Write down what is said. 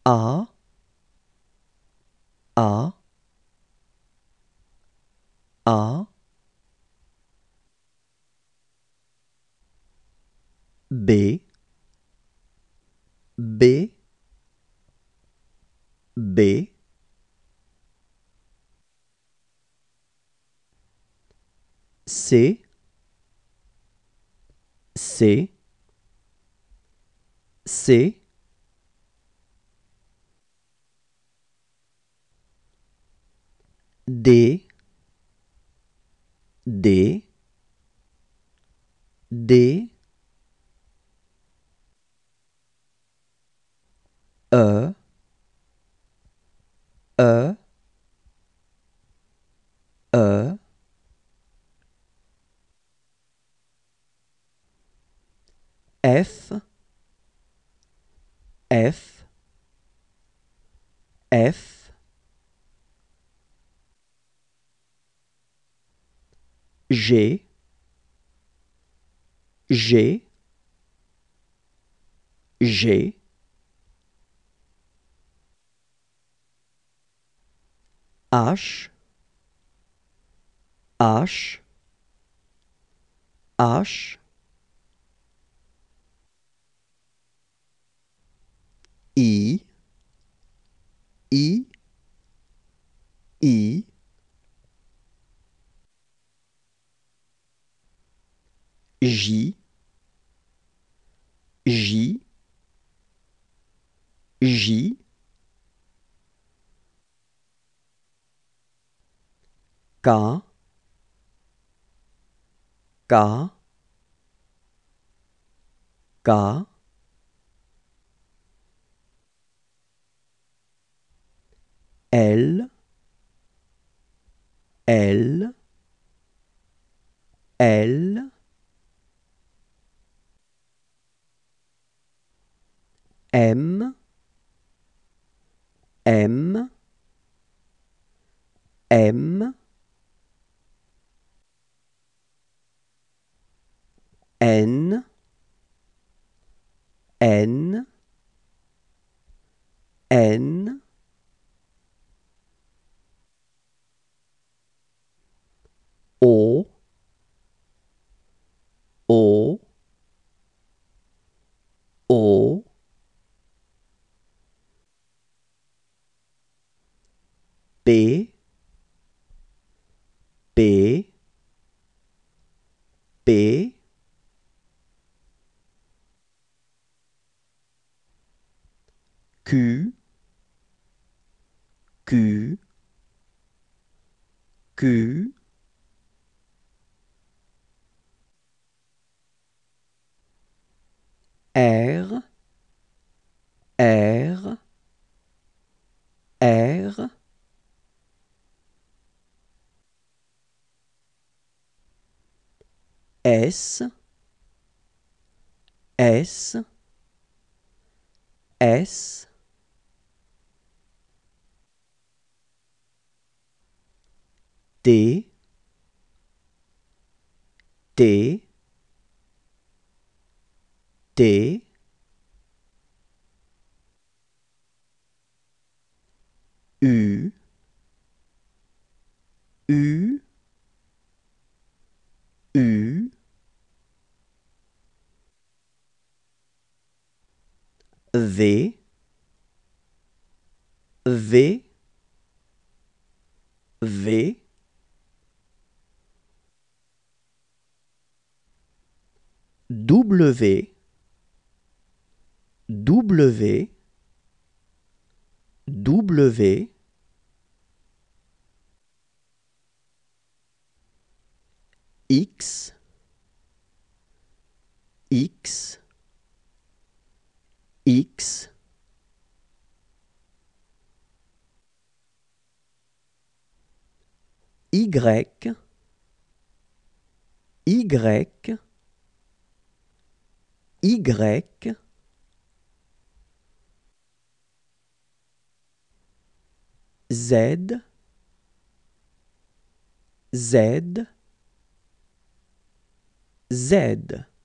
A, A, A, B, B, B, C, C, C, D, D, D, E, E, E, F, F, F, G, G, G, H, H, H, I, I, I, J, J, J, K, K, K, L, L, L, M, M, M, N, N, N, O, O, O, P, P, P, Q, Q, Q, R, R, R, S, S, S, T, T, T, U, U, U, V, V, V, W, W, W, X, X, X, Y, Y, Y, Z, Z, Z.